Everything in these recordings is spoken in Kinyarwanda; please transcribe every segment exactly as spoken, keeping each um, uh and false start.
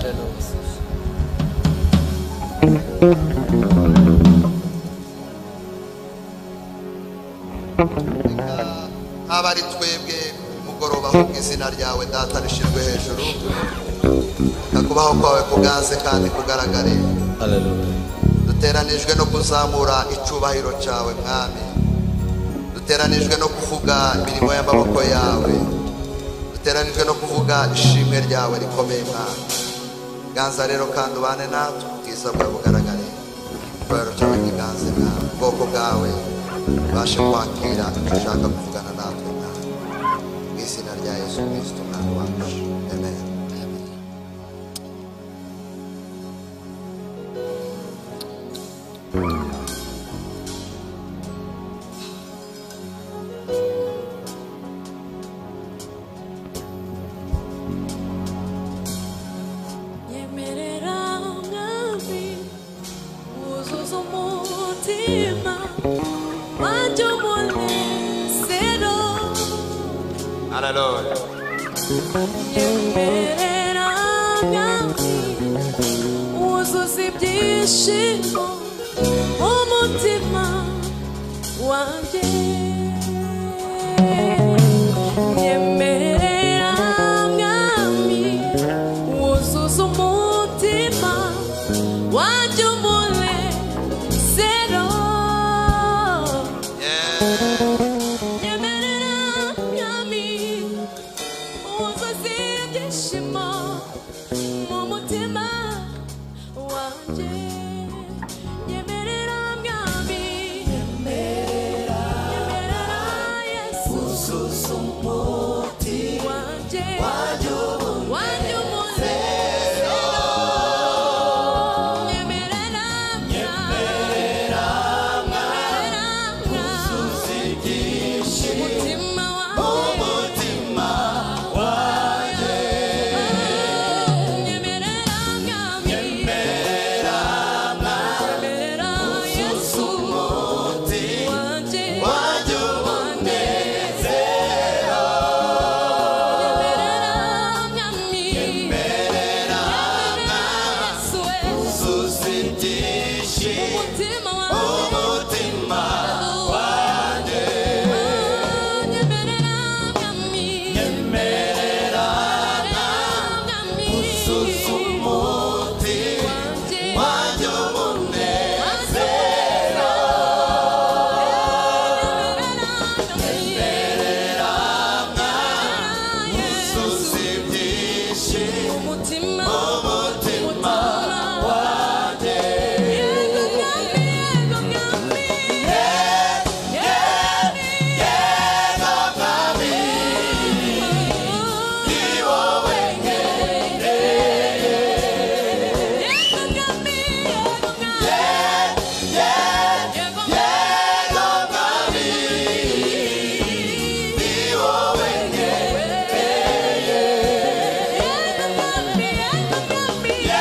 abari twebwe mugoroba mu izina ryawe data rishizwe hejuru nakubaho kwawe kugaze kandi kugaragare. Haleluya. Duteranijwe no kuzamura icubahiro cyawe mwami, duteranijwe no kuvuga imirimo y'amaboko yawe, duteranijwe no kuvuga ishimwe ryawe rikomeye mwami. Ganza rero kandi ubane natwe, ubwiza bwawe bugaragare, icyubahiro cyawe kiganze mwami, ubwoko bwawe bashe kwakira icyo ushaka kuvugana natwe mwami, mu izina rya Yesu Kristo umwami wacu, amen. Yeah.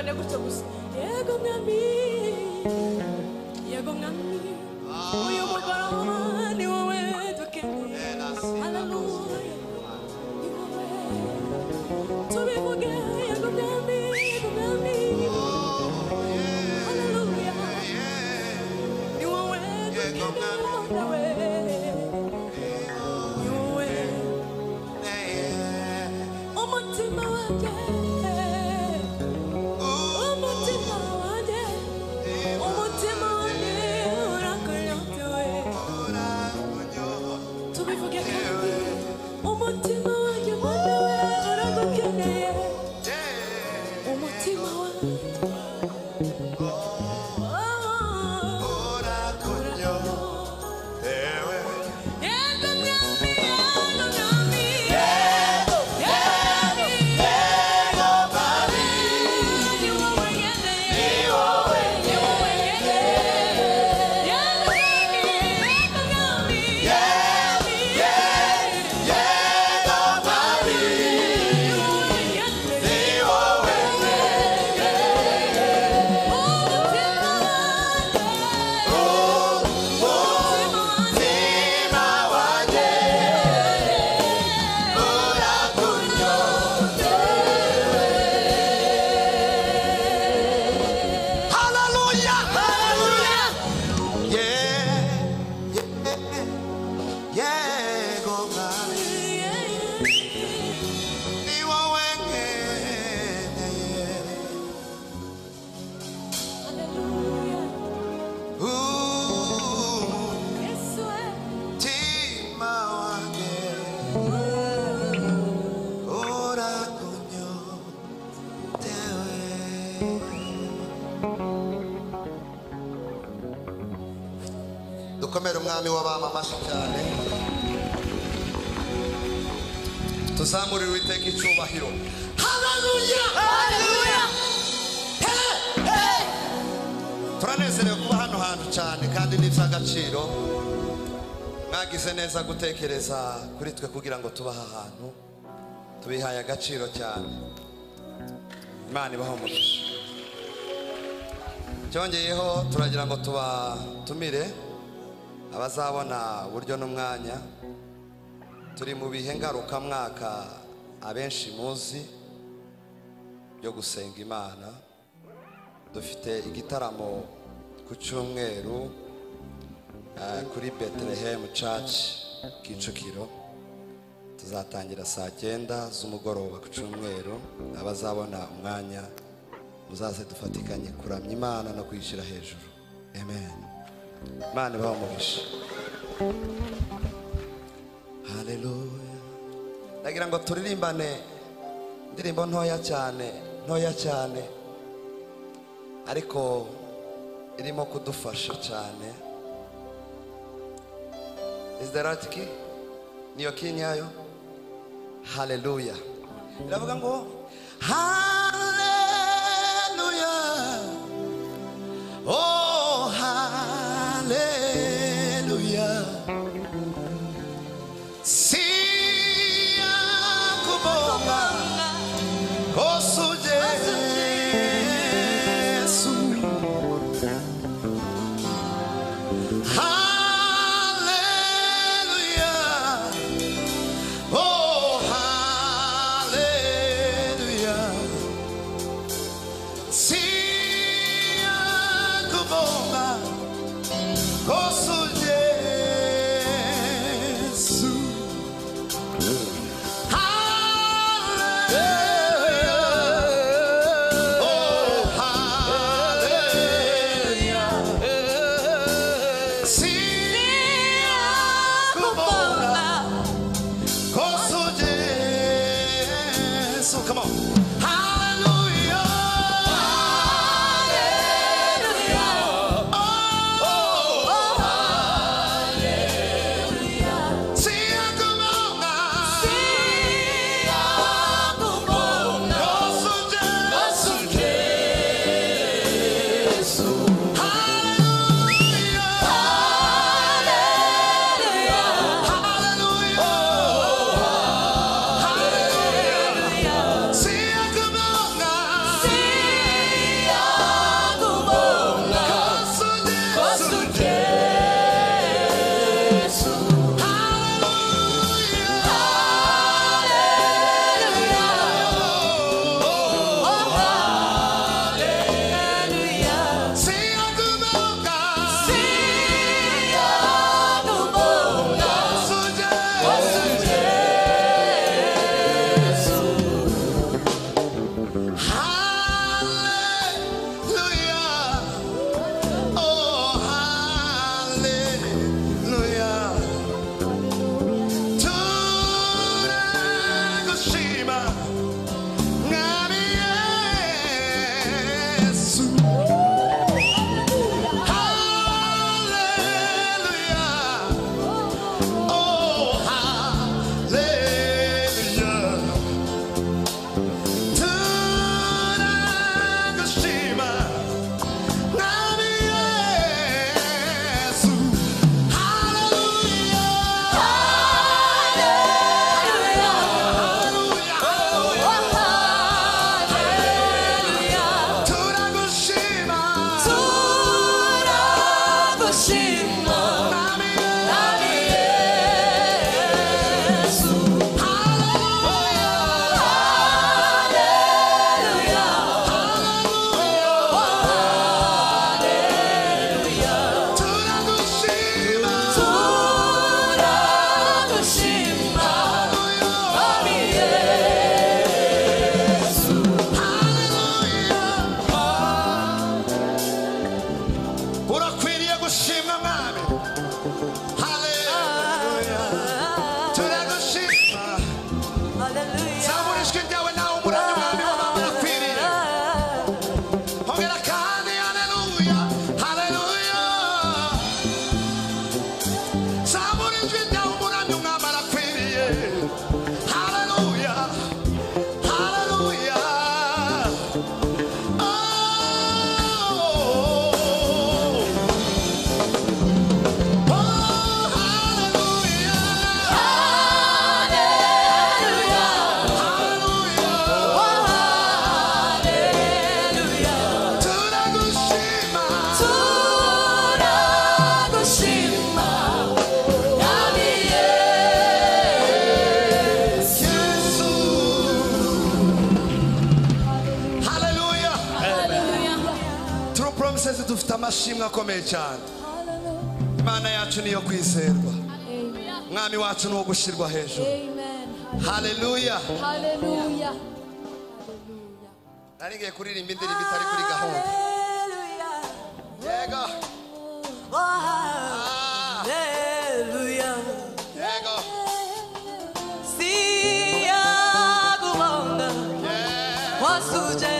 turimbane gutyo gusa. Yego mwami, yego mwami, uyu mugoroba ni wowe dukeneye. Haleluya, ni wowe tubivuge. Yego mwami, yego mwami, haleluya, ni wowe dukeneye. Ni wowe umutima wanjye. dukomere umwami w'abami amashyi cyane, tuzamurire Uwiteka icyubahiro. Haleluya, haleluya. Turanezerewe kuba hano hantu cyane kandi ni iby'agaciro. Mwagize neza gutekereza kuri twe kugira ngo tubahe ahantu, tubihaye agaciro cyane. Imana ibahe umugisha. Cyongeyeho turagira ngo tubatumire abazabona uburyo n'umwanya. Turi mu bihe ngarukamwaka abenshi muzi byo gusenga Imana. Dufite igitaramo ku cyumweru uh, kuri Bethlehem Church Kicukiro. Tuzatangira saa cyenda z'umugoroba ku cyumweru. Abazabona umwanya muzaze dufatikanye kuramya Imana no kuyishyira hejuru. Amen. Imana ibahe umugisha. Haleluya. Ndagira ngo turirimbane indirimbo ntoya cyane, ntoya cyane ariko irimo kudufasha cyane. Is the right key? Niyo key nyayo? Haleluya. Iravuga ngo haleluya. Oh haleluya. Siya kubonga kosuje Yesu. Haleluya. Oh haleluya. dufite amashimwe akomeye cyane. Imana yacu niyo kwizerwa, mwami wacu ni uwo gushyirwa hejuru. Haleluya, haleluya. Nari ngiye kuririmba indirimbo itari kuri gahunda. Yego, haleluya, yego. Siya gumanga wasuje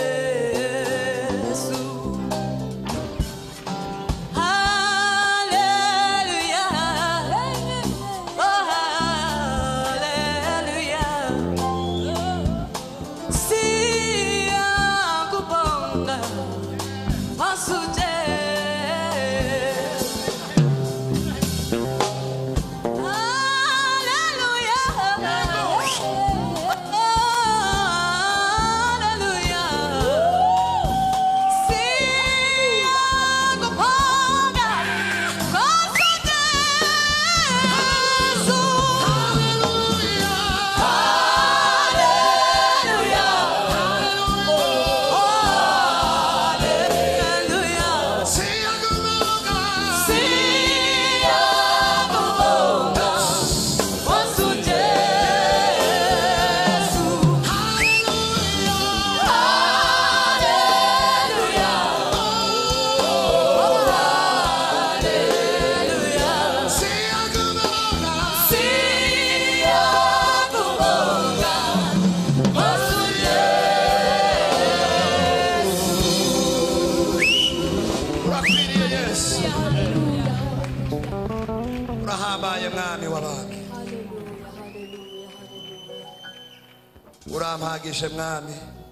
urampagishe mwami,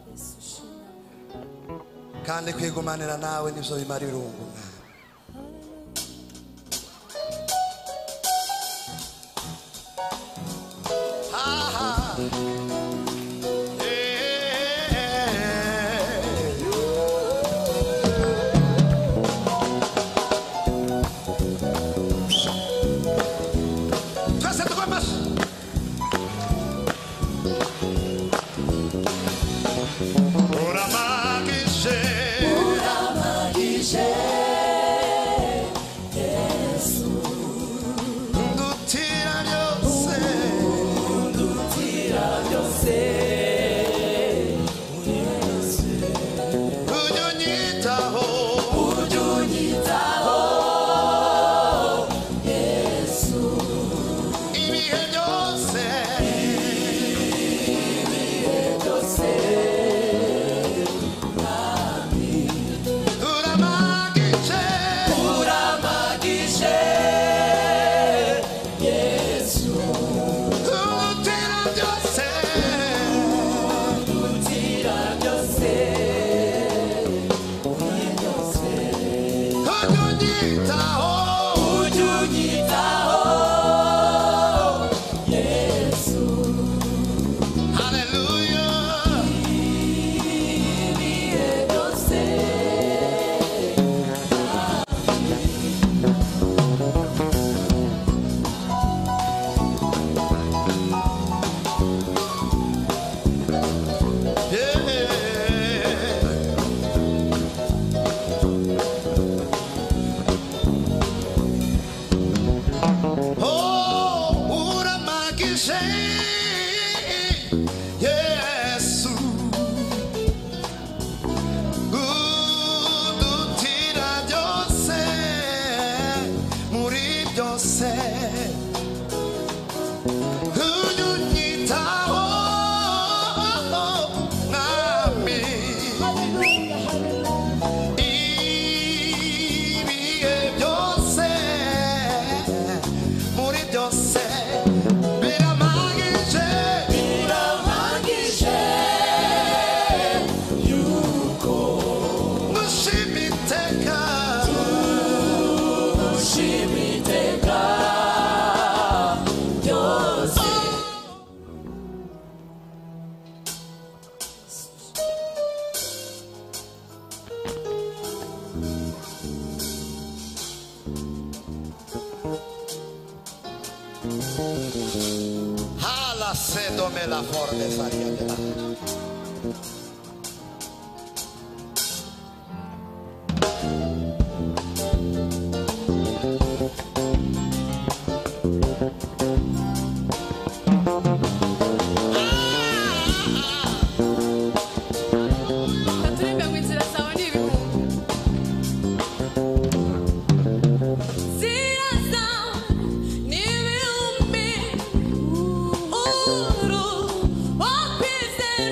kandi kwigumanira nawe nivyo bimara irungu. Say Sedome la forme faria de la. Uru, oh,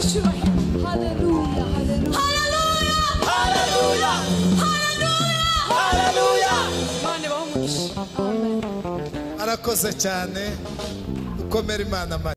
icyubahiro. Haleluya, haleluya, haleluya, haleluya, haleluya. Imana ibahe umugisha. Amen. Arakoze cyane, ukomera Imana.